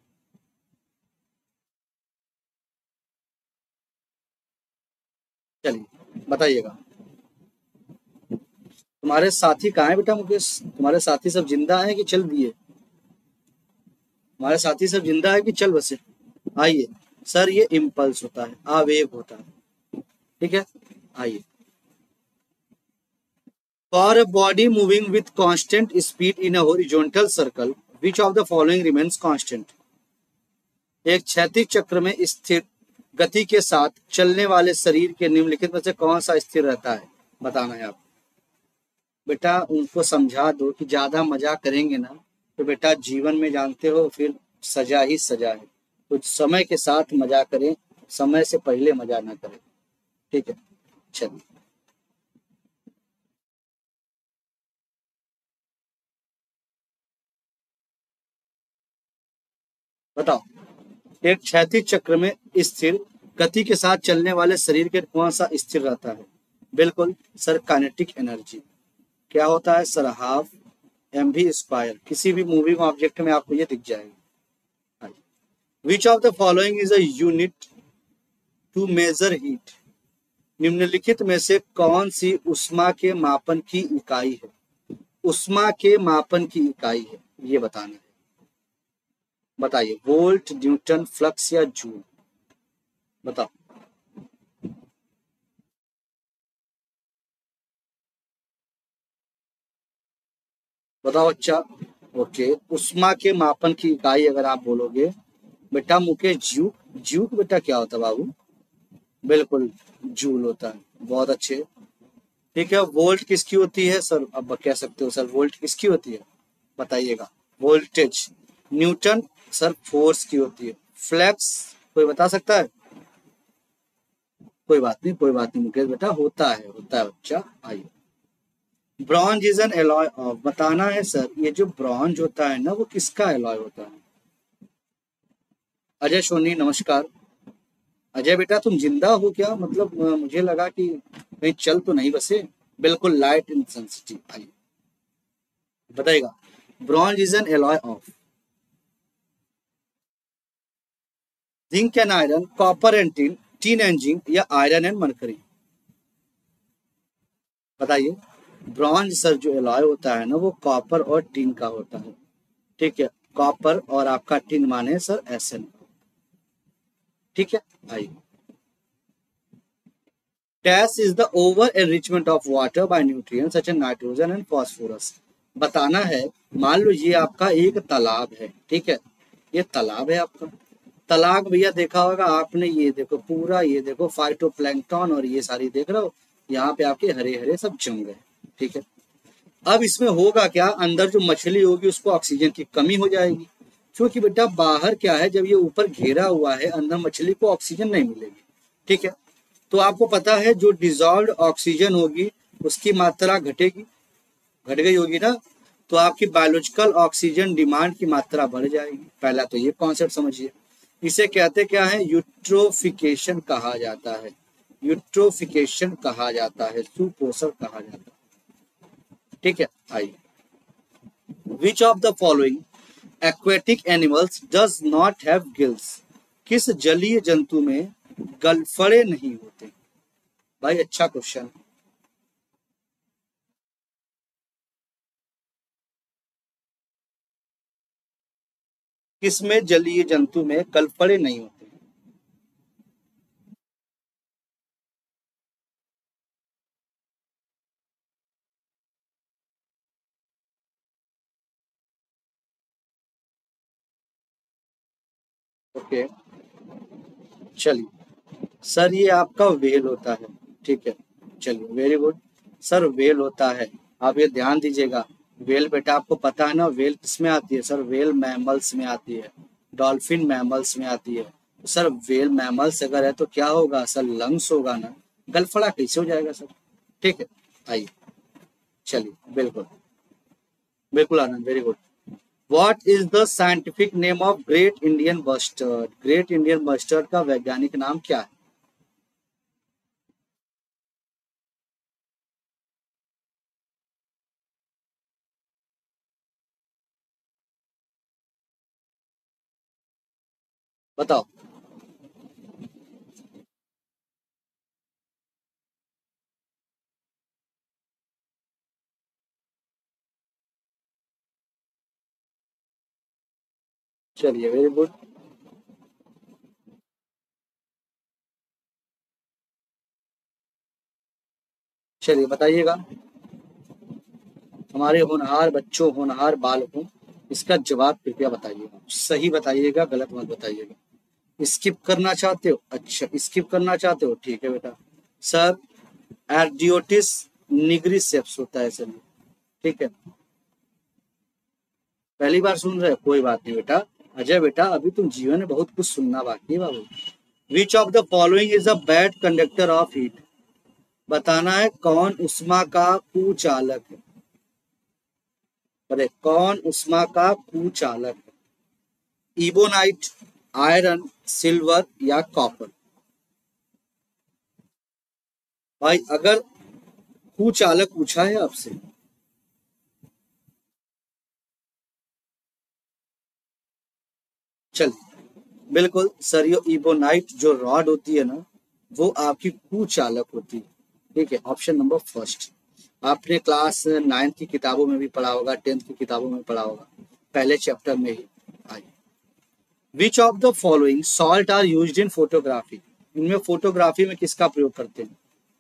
S1: चलिए बताइएगा, तुम्हारे साथी कहाँ है बेटा मुकेश? तुम्हारे साथी सब जिंदा हैं कि चल दिए? तुम्हारे साथी सब जिंदा है कि चल बसे? आइए सर, ये इम्पल्स होता है, आवेग होता है, ठीक है। आइए, for a body moving with constant speed in a horizontal circle which of the following remains constant. एक क्षैतिज चक्र में स्थिर गति के साथ चलने वाले शरीर के निम्नलिखित में से कौन सा स्थिर रहता है? बताना है आप। बेटा उनको समझा दो कि ज्यादा मजाक करेंगे ना तो बेटा जीवन में जानते हो फिर सजा ही सजा है। तो समय के साथ मजा करें, समय से पहले मजा ना करें, ठीक है। चलिए बताओ, एक क्षैतिज चक्र में स्थिर गति के साथ चलने वाले शरीर के कौन सा स्थिर रहता है? बिल्कुल सर, काइनेटिक एनर्जी। क्या होता है sir? Half M V square. किसी भी मूविंग ऑब्जेक्ट में आपको ये दिख जाएगा। Which of the following is a unit to measure heat. निम्नलिखित में से कौन सी उष्मा के मापन की इकाई है? उष्मा के मापन की इकाई है, ये बताना है। बताइए, वोल्ट, न्यूटन, फ्लक्स या जूल? बताओ। बताओ बच्चा। ओके, उष्मा के मापन की इकाई अगर आप बोलोगे बेटा मुकेश, जूल। जूल बेटा क्या होता है बाबू? बिल्कुल जूल होता है। बहुत अच्छे, ठीक है। वोल्ट किसकी होती है सर? अब कह सकते हो सर वोल्ट किसकी होती है, बताइएगा। वोल्टेज। न्यूटन सर फोर्स की होती है। फ्लैक्स कोई बता सकता है? कोई बात नहीं, कोई बात नहीं मुकेश बेटा, होता है, होता है बच्चा। आइए, bronze is an alloy of. बताना है सर, ये जो ब्रॉन्ज होता है ना वो किसका एलॉय होता है? अजय सोनी नमस्कार। अजय बेटा तुम जिंदा हो क्या? मतलब अ, मुझे लगा कि कहीं चल तो नहीं बसे। बिल्कुल, लाइट इंटेंसिटी। आइए बताइएगा, bronze is an alloy of zinc and iron, copper and tin, tin and zinc या आयरन एंड मरकरी? बताइए। ब्रॉन्ज सर जो एलॉय होता है ना वो कॉपर और टिन का होता है, ठीक है। कॉपर और आपका टिन माने सर एस एन, ठीक है। आइए, dash is the over enrichment of water by nutrients such as nitrogen and phosphorus. बताना है, मान लो ये आपका एक तालाब है, ठीक है। ये तालाब है आपका। तालाब भैया देखा होगा आपने, ये देखो पूरा, ये देखो फाइटोप्लैंक्टन और ये सारी देख रहे हो, यहाँ पे आपके हरे हरे सब जम गए, ठीक है। अब इसमें होगा क्या, अंदर जो मछली होगी उसको ऑक्सीजन की कमी हो जाएगी, क्योंकि बेटा बाहर क्या है, जब ये ऊपर घेरा हुआ है अंदर मछली को ऑक्सीजन नहीं मिलेगी, ठीक है। तो आपको पता है जो डिजॉल्व ऑक्सीजन होगी उसकी मात्रा घटेगी, घट गई होगी ना, तो आपकी बायोलॉजिकल ऑक्सीजन डिमांड की मात्रा बढ़ जाएगी। पहला तो ये कॉन्सेप्ट समझिए। इसे कहते क्या है? यूट्रोफिकेशन कहा जाता है, यूट्रोफिकेशन कहा जाता है, सुपोषण कहा जाता है, ठीक है। आइए, which of the following aquatic animals does not have gills. किस जलीय जंतु में गलफड़े नहीं होते? भाई अच्छा क्वेश्चन। किसमें जलीय जंतु में गलफड़े नहीं होते? ओके, चलिए सर ये आपका वेल होता है, ठीक है। चलिए वेरी गुड सर, वेल होता है। आप ये ध्यान दीजिएगा, वेल बेटा आपको पता है ना वेल किसमें आती है? सर वेल मैमल्स में आती है, डॉल्फिन मैमल्स में आती है। तो सर वेल मैमल्स अगर है तो क्या होगा सर? लंग्स होगा ना, गलफड़ा कैसे हो जाएगा सर? ठीक है। आइए, चलिए बिल्कुल, बिल्कुल Anand, very good. What is the scientific name of great Indian bustard? Great Indian bustard का वैज्ञानिक नाम क्या है? बताओ। चलिए, वेरी गुड। चलिए बताइएगा, हमारे होनहार बच्चों, होनहार बालकों, इसका जवाब कृपया बताइएगा। सही बताइएगा, गलत मत बताइएगा। स्किप करना चाहते हो? अच्छा, स्किप करना चाहते हो, ठीक है बेटा। सर, एर्डियोटिस निग्रिसेप्स होता है सर, ठीक है। पहली बार सुन रहे हो, कोई बात नहीं बेटा। अजय बेटा, अभी तुम जीवन में बहुत कुछ सुनना बाकी है बाबू। Which of the following is a bad conductor of heat? बताना है कौन उष्मा का कुचालक है। अरे, कौन उष्मा का कुचालक है? इबोनाइट, आयरन, सिल्वर या कॉपर? भाई, अगर कुचालक पूछा है आपसे, चलिए, बिल्कुल सर, ये इबोनाइट जो रॉड होती है ना, वो आपकी कुचालक होती है। ठीक है, ऑप्शन नंबर फर्स्ट। आपने क्लास नाइन्थ की किताबों में भी पढ़ा होगा, टेंथ की किताबों में पढ़ा होगा, पहले चैप्टर में ही। आइए, which of the following salts are used in photography? इनमें फोटोग्राफी में किसका प्रयोग करते हैं?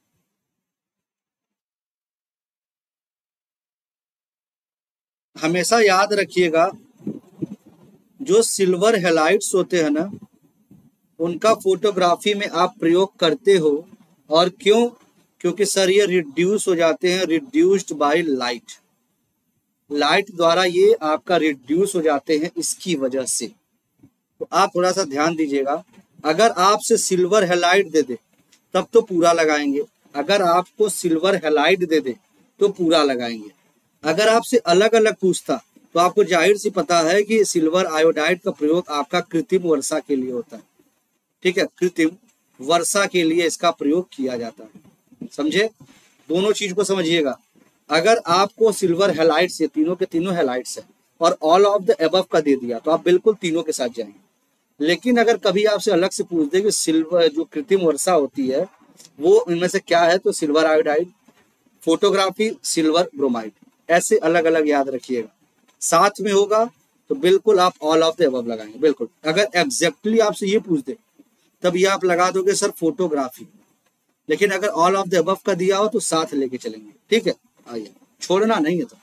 S1: हमेशा याद रखिएगा, जो सिल्वर हेलाइट्स होते हैं ना, उनका फोटोग्राफी में आप प्रयोग करते हो। और क्यों? क्योंकि सर ये रिड्यूस हो जाते हैं, रिड्यूस्ड बाय लाइट। लाइट द्वारा ये आपका रिड्यूस हो जाते हैं, इसकी वजह से। तो आप थोड़ा सा ध्यान दीजिएगा। अगर आपसे सिल्वर हेलाइट दे दे तब तो पूरा लगाएंगे, अगर आपको सिल्वर हेलाइट दे दे तो पूरा लगाएंगे। अगर आपसे अलग अलग पूछता तो आपको जाहिर सी पता है कि सिल्वर आयोडाइड का प्रयोग आपका कृत्रिम वर्षा के लिए होता है। ठीक है, कृत्रिम वर्षा के लिए इसका प्रयोग किया जाता है। समझे? दोनों चीज को समझिएगा। अगर आपको सिल्वर हेलाइट्स, ये तीनों के तीनों हेलाइट्स है, और ऑल ऑफ द एबव का दे दिया, तो आप बिल्कुल तीनों के साथ जाएंगे। लेकिन अगर कभी आपसे अलग से पूछ दे कि सिल्वर जो कृत्रिम वर्षा होती है वो इनमें से क्या है, तो silver iodide, photography silver bromide, ऐसे अलग अलग याद रखिएगा। साथ में होगा तो बिल्कुल आप ऑल ऑफ द एबव लगाएंगे। बिल्कुल, अगर एग्जैक्टली आपसे ये पूछ दे तब ये आप लगा दोगे सर फोटोग्राफी। लेकिन अगर ऑल ऑफ द अबव का दिया हो तो साथ लेके चलेंगे। ठीक है, आइए, छोड़ना नहीं है। तो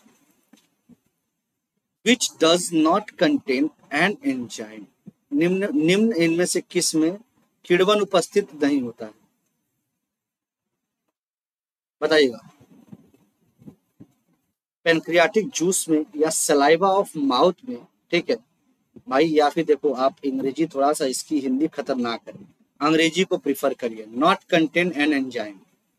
S1: which does not contain an enzyme? निम्न निम्न इनमें से किस में किण्वन उपस्थित नहीं होता है? बताइएगा। पेनक्रियाटिक जूस में, या सलाइवा ऑफ माउथ में? ठीक है भाई, या फिर देखो, आप अंग्रेजी थोड़ा सा, इसकी हिंदी खतरनाक है, अंग्रेजी को प्रिफर करिए। Not contain an enzyme.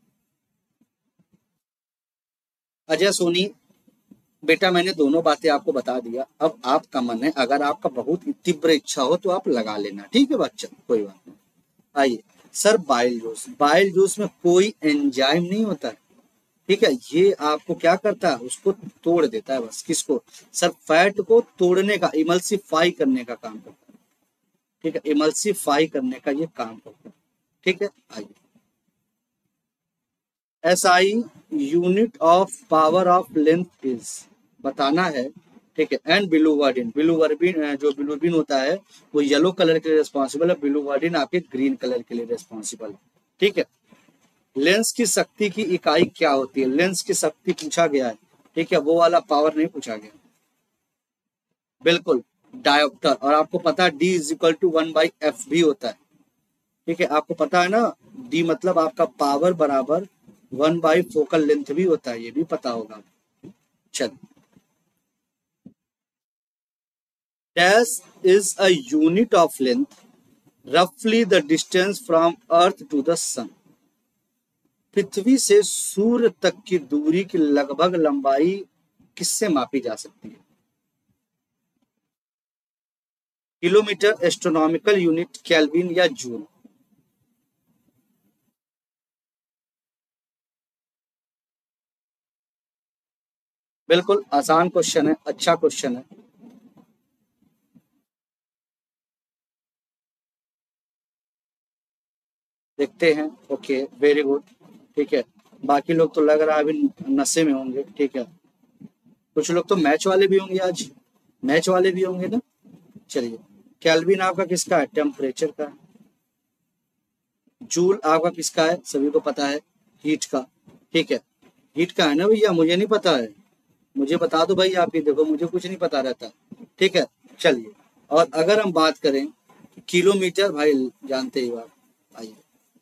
S1: Ajay Soni बेटा, मैंने दोनों बातें आपको बता दिया। अब आपका मन है, अगर आपका बहुत तीव्र इच्छा हो तो आप लगा लेना। ठीक है बच्चा, कोई बात नहीं। आइए sir, bile juice, bile juice में कोई एंजाइम नहीं होता है। ठीक है, ये आपको क्या करता है, उसको तोड़ देता है बस। किसको? सर, फैट को तोड़ने का, इमल्सिफाई करने का काम करता है। ठीक है, इमल्सिफाई करने का ये काम करता है। ठीक है, आइए, S I unit of power of length is, बताना है। ठीक है, एंड बिलुवर्डिन, बिलुवर्बिन जो बिलुबिन होता है वो येलो कलर के लिए रिस्पॉन्सिबल है, बिलुवर्डिन आपके ग्रीन कलर के लिए रिस्पॉन्सिबल है। ठीक है, लेंस की शक्ति की इकाई क्या होती है? लेंस की शक्ति पूछा गया है। ठीक है, वो वाला पावर नहीं पूछा गया। बिल्कुल, डायोप्टर। और आपको पता है D is equal to one by F भी होता है। ठीक है, आपको पता है ना, डी मतलब आपका पावर बराबर वन बाई फोकल लेंथ भी होता है, ये भी पता होगा। चल, dash is a unit of length रफली the distance from earth to the sun. पृथ्वी से सूर्य तक की दूरी की लगभग लंबाई किससे मापी जा सकती है? किलोमीटर, एस्ट्रोनॉमिकल यूनिट, केल्विन या जूल? बिल्कुल आसान क्वेश्चन है, अच्छा क्वेश्चन है। देखते हैं। Okay, very good. ठीक है, बाकी लोग तो लग रहा है अभी नशे में होंगे। ठीक है, कुछ लोग तो मैच वाले भी होंगे, आज मैच वाले भी होंगे ना। चलिए, केल्विन आपका किसका है? टेम्परेचर का है। जूल आपका किसका है? सभी को पता है, हीट का। ठीक है, हीट का है ना भैया, मुझे नहीं पता है। मुझे बता दो भाई, आप ही देखो, मुझे कुछ नहीं पता रहता। ठीक है, चलिए। और अगर हम बात करें किलोमीटर, भाई जानते ही हो आप। आइए,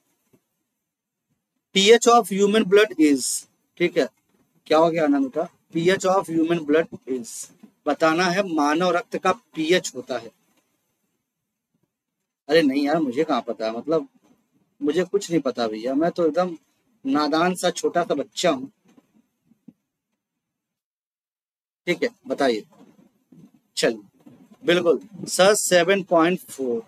S1: pH of human blood is, ठीक है, क्या हो गया आनंद का? PH of human blood is, बताना है मानव रक्त का पीएच होता है। अरे नहीं यार, मुझे कहाँ पता है, मतलब मुझे कुछ नहीं पता भैया, मैं तो एकदम नादान सा छोटा सा बच्चा हूँ। ठीक है, बताइए। चलिए, बिल्कुल sir, seven point four.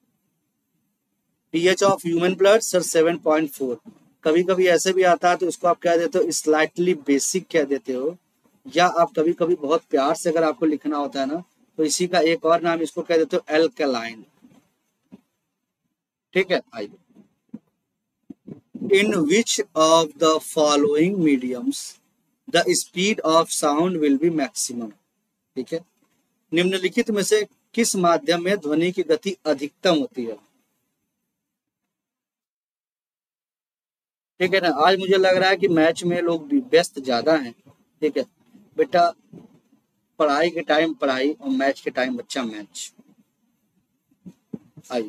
S1: PH of human blood sir seven point four. कभी कभी ऐसे भी आता है तो उसको आप कह देते हो स्लाइटली बेसिक कह देते हो, या आप कभी कभी बहुत प्यार से अगर आपको लिखना होता है ना, तो इसी का एक और नाम इसको कह देते हो एल्कलाइन। ठीक है, आइए। In which of the following mediums the speed of sound will be maximum? ठीक है, निम्नलिखित में से किस माध्यम में ध्वनि की गति अधिकतम होती है? ठीक है ना, आज मुझे लग रहा है कि मैच में लोग भी व्यस्त ज्यादा हैं। ठीक है बेटा, पढ़ाई के टाइम पढ़ाई और मैच के टाइम बच्चा मैच। आइए,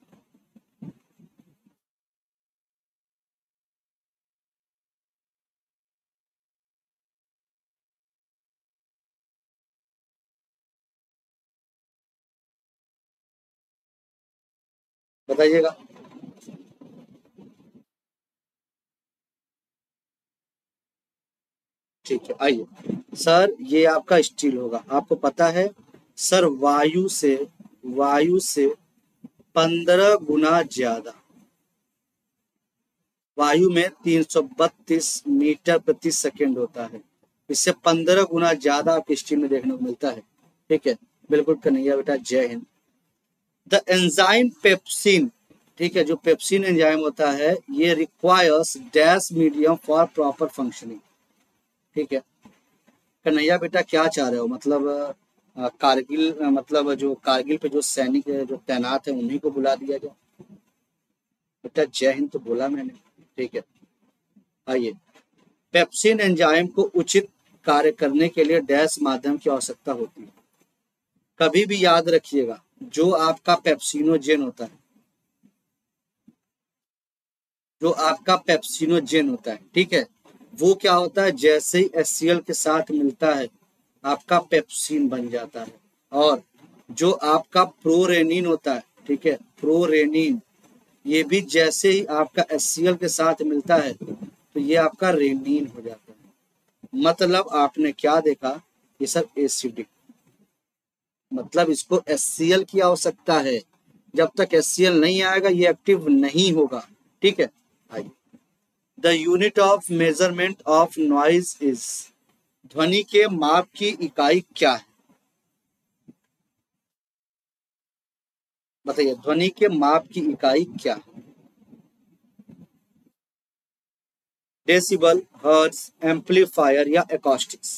S1: बताइएगा। ठीक है, आइए सर, ये आपका स्टील होगा, आपको पता है सर, वायु से वायु से पंद्रह गुना ज्यादा, वायु में तीन सौ बत्तीस मीटर प्रति सेकेंड होता है, इससे पंद्रह गुना ज्यादा आपके स्टील में देखने को मिलता है। ठीक है, बिल्कुल कन्हैया बेटा, जय हिंद। द एंजाइम पेप्सिन, ठीक है, जो पेप्सिन एंजाइम होता है, ये requires dash medium for proper functioning. ठीक है, कन्हैया बेटा क्या चाह रहे हो, मतलब अ, कारगिल, अ, मतलब जो कारगिल पे जो सैनिक है, जो तैनात है, उन्हीं को बुला दिया जाए? बेटा जय हिंद तो बोला मैंने। ठीक है, आइए। पेप्सिन एंजाइम को उचित कार्य करने के लिए डैश माध्यम की आवश्यकता होती है। कभी भी याद रखिएगा, जो आपका पेप्सिनोजेन होता है, जो आपका पेप्सिनोजेन होता है, ठीक है, वो क्या होता है, जैसे ही एचसीएल के साथ मिलता है आपका पेप्सिन बन जाता है। और जो आपका प्रोरेनिन होता है, ठीक है, प्रोरेनिन, ये भी जैसे ही आपका एचसीएल के साथ मिलता है तो ये आपका रेनिन हो जाता है। मतलब आपने क्या देखा, ये सब एसिडिक, मतलब इसको एचसीएल की आवश्यकता है, जब तक एचसीएल नहीं आएगा ये एक्टिव नहीं होगा। ठीक है, आइए। The unit of measurement of noise is, ध्वनि के माप की इकाई क्या है? बताइए, ध्वनि के माप की इकाई क्या है? डेसिबल, हर्ट्ज, एम्पलीफायर या एकॉस्टिक्स?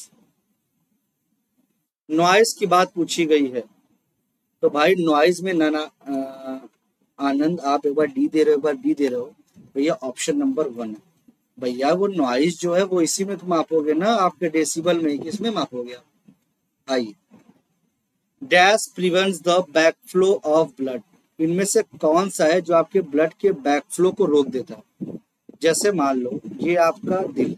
S1: नॉइज की बात पूछी गई है, तो भाई नॉइज में नाना अ, आनंद, आप एक बार डी दे रहे हो, एक बार बी दे रहे हो, भैया ऑप्शन नंबर वन है। भैया वो नॉइज जो है वो इसी में तो मापोगे ना, आपके डेसिबल में, किसमें मापोगे आप? आइए। Dash prevents the backflow of blood, इनमें से कौन सा है जो आपके ब्लड के बैकफ्लो को रोक देता है? जैसे मान लो ये आपका दिल,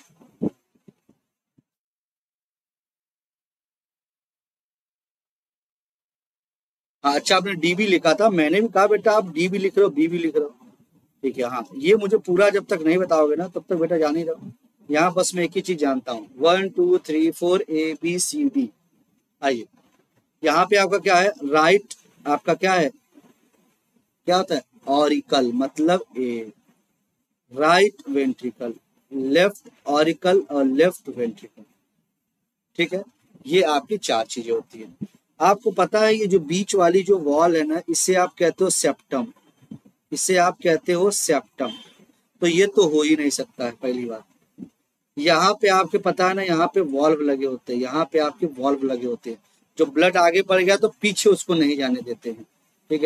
S1: हाँ, अच्छा आपने डी भी लिखा था, मैंने भी कहा बेटा आप डी भी लिख रहे हो, बी भी लिख रहे हो। ठीक है, हाँ, ये मुझे पूरा जब तक नहीं बताओगे ना तब तक बेटा जान ही रहो। यहाँ बस मैं एक ही चीज जानता हूँ, one two three four A B C D. आइए, यहाँ पे आपका क्या है, राइट आपका क्या है, क्या होता है, ऑरिकल मतलब A, right ventricle, left auricle और लेफ्ट वेंट्रिकल। ठीक है, ये आपकी चार चीजें होती है। आपको पता है ये जो बीच वाली जो वॉल है ना, इसे आप कहते हो सेप्टम, इसे आप कहते हो सेप्टम। तो ये तो हो ही नहीं सकता है पहली बात। यहाँ पे आपके पता है ना, यहाँ पे वॉल्व लगे होते हैं, यहाँ पे आपके वॉल्व लगे होते हैं, जो ब्लड आगे बढ़ गया तो पीछे उसको नहीं जाने देते हैं। ठीक है,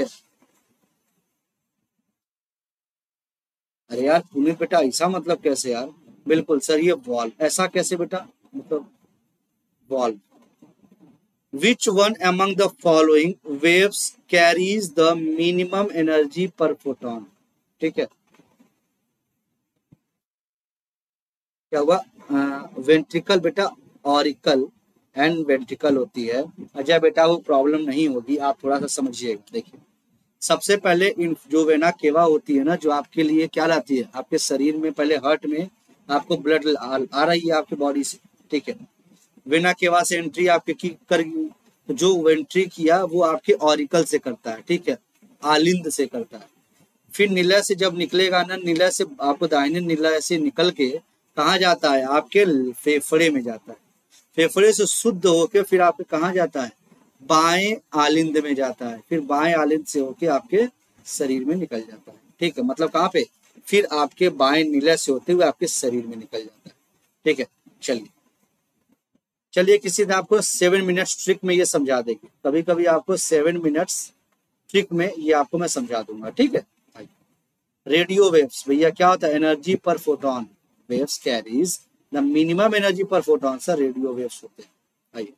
S1: अरे यार पुनीत बेटा ऐसा मतलब कैसे यार, बिल्कुल सर, ये वॉल्व ऐसा कैसे बेटा, मतलब valve. Which one among the following waves carries the minimum energy per photon? ठीक है, क्या हुआ, वेंट्रिकल बेटा, ऑरिकल एंड वेंट्रिकल होती है। अजय बेटा वो प्रॉब्लम नहीं होगी, आप थोड़ा सा समझिएगा। देखिए सबसे पहले इन जो वेना केवा होती है ना, जो आपके लिए क्या लाती है, आपके शरीर में पहले हार्ट में आपको ब्लड आ, आ रही है आपके बॉडी से। ठीक है, वेना केवा से एंट्री आपके की करेगी, तो जो वेंट्री किया वो आपके ऑरिकल से करता है। ठीक है, आलिंद से करता है। फिर निलय से जब निकलेगा ना, निलय से आपको दाहिने निलय से निकल के कहाँ जाता है, आपके फेफड़े में जाता है। फेफड़े से शुद्ध होके फिर आपके कहाँ जाता है, बाएं आलिंद में जाता है। फिर बाएं आलिंद से होके आपके शरीर में निकल जाता है। ठीक है, मतलब कहाँ पे, फिर आपके बाएं निलय से होते हुए आपके शरीर में निकल जाता है। ठीक है, चलिए चलिए किसी ने आपको सेवन मिनट्स ट्रिक में ये समझा देगी, कभी कभी आपको सेवन मिनट्स ट्रिक में ये आपको मैं समझा दूंगा। ठीक है, रेडियो वेव्स भैया क्या होता है, energy per photon, waves carries the minimum energy per photon, sir radio waves होते हैं। आइए,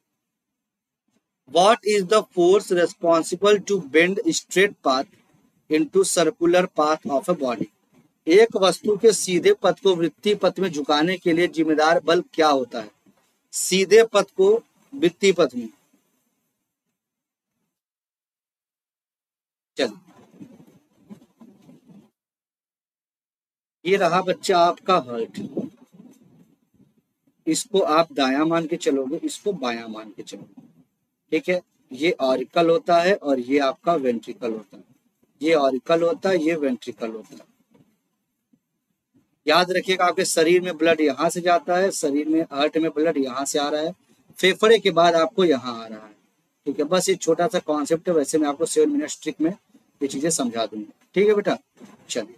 S1: what is the force responsible to bend straight path into circular path of a body? एक वस्तु के सीधे पथ को वृत्तीय पथ में झुकाने के लिए जिम्मेदार बल क्या होता है? सीधे पथ को वृत्तीय पथ में, चलिए ये रहा बच्चा आपका हार्ट, इसको आप दायां मान के चलोगे, इसको बायां मान के चलोगे। ठीक है, ये ऑरिकल होता है और ये आपका वेंट्रिकल होता है, ये ऑरिकल होता है, ये वेंट्रिकल होता है। याद रखिएगा आपके शरीर में ब्लड यहाँ से जाता है, शरीर में हार्ट में ब्लड यहाँ से आ रहा है, फेफड़े के बाद आपको यहाँ आ रहा है। ठीक है, बस ये छोटा सा कॉन्सेप्ट है, वैसे मैं आपको सेवन मिनट ट्रिक में ये चीजें समझा दूंगा। ठीक है बेटा, चलिए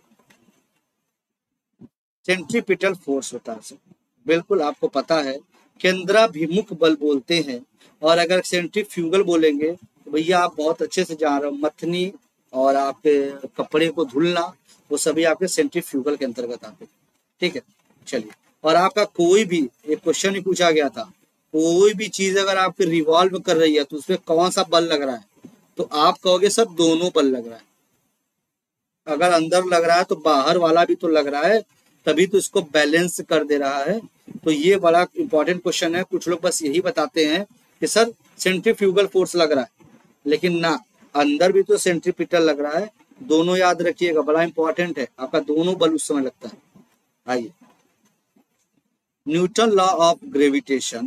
S1: सेंट्रीपिटल फोर्स होता है सर, बिल्कुल आपको पता है, केंद्राभिमुख बल बोलते हैं। और अगर सेंट्रीफ्यूगल बोलेंगे तो भैया आप बहुत अच्छे से जान रहे हो, मथनी और आपके कपड़े को धुलना वो सभी आपके सेंट्रीफ्यूगल के अंतर्गत आते हैं। ठीक है, चलिए, और आपका कोई भी एक क्वेश्चन ही पूछा गया था, कोई भी चीज अगर आपके रिवॉल्व कर रही है तो उसपे कौन सा बल लग रहा है, तो आप कहोगे सर दोनों बल लग रहा है। अगर अंदर लग रहा है तो बाहर वाला भी तो लग रहा है, तभी तो इसको बैलेंस कर दे रहा है। तो ये बड़ा इंपॉर्टेंट क्वेश्चन है। कुछ लोग बस यही बताते हैं कि सर सेंट्रीफ्यूगल फोर्स लग रहा है, लेकिन ना, अंदर भी तो सेंट्रीपिटल लग रहा है। दोनों याद रखिएगा, बड़ा इंपॉर्टेंट है, आपका दोनों बल उस समय लगता है। आइए, Newton law of gravitation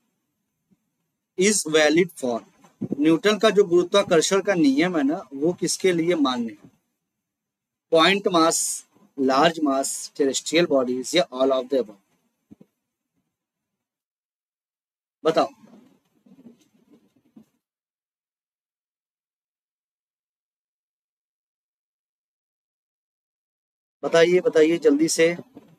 S1: is valid for, Newton का जो गुरुत्वाकर्षण का नियम है ना, वो किसके लिए मान्य है? Point mass, large mass, terrestrial bodies या ऑल ऑफ द अबव? बताओ। बताइए बताइए जल्दी से।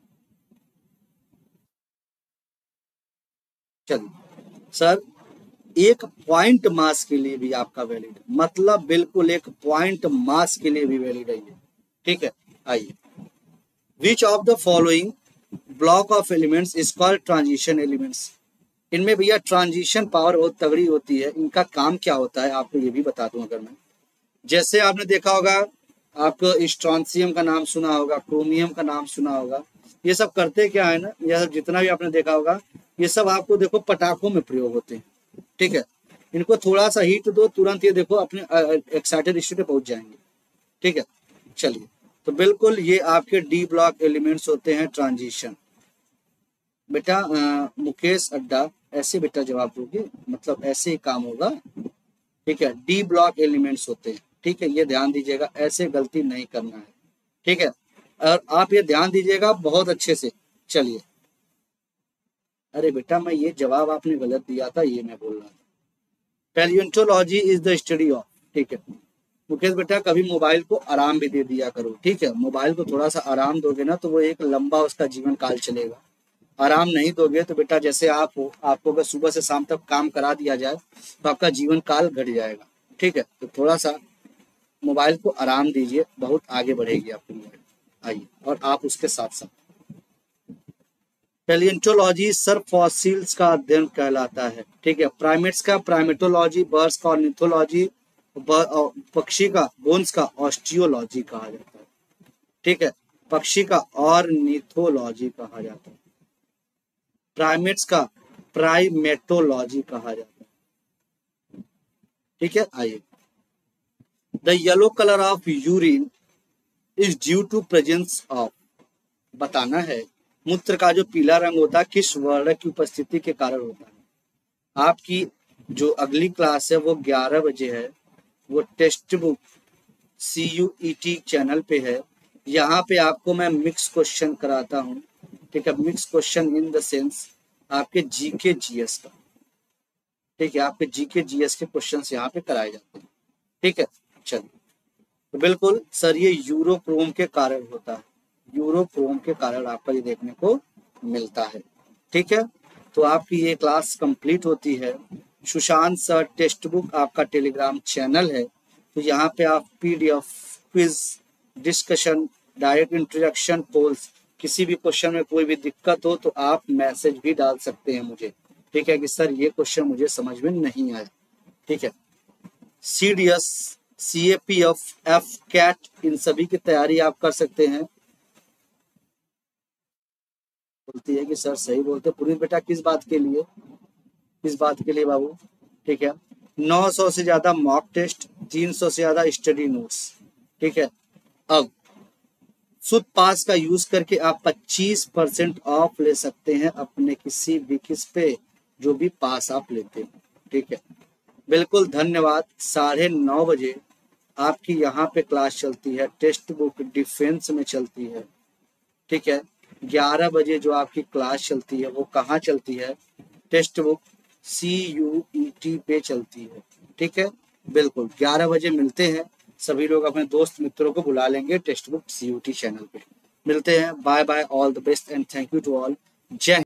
S1: चलिए सर, एक पॉइंट मास के लिए भी आपका वैलिड है, मतलब बिल्कुल एक पॉइंट मास के लिए भी वैलिड है ये। ठीक है, आइए, which of the following block of elements is called transition elements? इनमें भैया ट्रांजिशन पावर बहुत तगड़ी होती है, इनका काम क्या होता है आपको ये भी बता दूं। अगर मैं, जैसे आपने देखा होगा, आपको स्ट्रॉन्सियम का नाम सुना होगा, क्रोमियम का नाम सुना होगा, ये सब करते क्या है ना, यह सब जितना भी आपने देखा होगा, ये सब आपको देखो पटाखों में प्रयोग होते हैं। ठीक है, इनको थोड़ा सा हीट दो, तुरंत ये देखो अपने एक्साइटेड स्टेट पे पहुंच जाएंगे। ठीक है, चलिए, तो बिल्कुल ये आपके डी ब्लॉक एलिमेंट्स होते हैं ट्रांजिशन। बेटा आ, मुकेश अड्डा, ऐसे बेटा जवाब दोगे, मतलब ऐसे ही काम होगा। ठीक है, डी ब्लॉक एलिमेंट्स होते हैं। ठीक है, ये ध्यान दीजिएगा, ऐसे गलती नहीं करना है। ठीक है, और आप ये ध्यान दीजिएगा बहुत अच्छे से। चलिए, अरे बेटा मैं ये जवाब आपने गलत दिया था, ये मैं बोल रहा था। Palaeontology is the study of. ठीक है मुकेश बेटा, कभी मोबाइल को आराम भी दे दिया करो। ठीक है, मोबाइल को थोड़ा सा आराम दोगे ना तो वो एक लंबा उसका जीवन काल चलेगा। आराम नहीं दोगे तो बेटा जैसे आप हो, आपको अगर सुबह से शाम तक काम करा दिया जाए तो आपका जीवन काल घट जाएगा। ठीक है, तो थोड़ा सा मोबाइल को आराम दीजिए, बहुत आगे बढ़ेगी आपकी मोबाइल। आइए, और आप उसके साथ साथ पैलियोंटोलॉजी सर फॉसिल्स का अध्ययन कहलाता है। ठीक है, प्राइमेट्स का प्राइमेटोलॉजी, बर्ड्स का ऑर्निथोलॉजी, पक्षी का बोन्स का ऑस्टियोलॉजी कहा जाता है। ठीक है, पक्षी का ऑर्निथोलॉजी कहा जाता है, प्राइमेट्स का प्राइमेटोलॉजी कहा जाता है। ठीक है, आइए, the yellow colour of urine is due to presence of, बताना है मूत्र का जो पीला रंग होता है किस वर्ण की उपस्थिति के कारण होता है। आपकी जो अगली क्लास है वो ग्यारह बजे है, वो text book C U E T channel पे है। यहाँ पे आपको मैं मिक्स क्वेश्चन कराता हूँ। ठीक है, mix question in the sense आपके जीके जीएस का। ठीक है, आपके जीके जीएस के क्वेश्चंस यहाँ पे कराए जाते हैं। ठीक है, चलिए, तो बिल्कुल सर ये यूरोक्रोम के कारण होता है, यूरोक्रोम के कारण आपका ये देखने को मिलता है। ठीक है, तो आपकी ये क्लास कंप्लीट होती है। सुशांत सर टेक्स्ट बुक आपका टेलीग्राम चैनल है, तो यहाँ पे आप PDF, quiz, discussion, direct introduction, polls, किसी भी क्वेश्चन में कोई भी दिक्कत हो तो आप मैसेज भी डाल सकते हैं मुझे। ठीक है, कि सर ये क्वेश्चन मुझे समझ में नहीं आया। ठीक है, C D S, C A P F, F cat, इन सभी की तैयारी आप कर सकते हैं। बोलती है कि सर सही बोलते पुनीत बेटा, किस बात के लिए, किस बात के लिए बाबू। ठीक है, नौ सौ से ज्यादा मॉक टेस्ट, तीन सौ से ज्यादा स्टडी नोट्स। ठीक है, अब शुद्ध पास का यूज करके आप पच्चीस परसेंट ऑफ ले सकते हैं अपने किसी भी किस पे जो भी पास आप लेते हैं। ठीक है, बिल्कुल धन्यवाद। साढ़े नौ बजे आपकी यहाँ पे क्लास चलती है, टेक्स्ट बुक डिफेंस में चलती है। ठीक है, ग्यारह बजे जो आपकी क्लास चलती है वो कहाँ चलती है, text book C U E T पे चलती है। ठीक है, बिल्कुल ग्यारह बजे मिलते हैं। सभी लोग अपने दोस्त मित्रों को बुला लेंगे text book C U T channel पे। मिलते हैं, bye bye, all the best and thank you to all. जय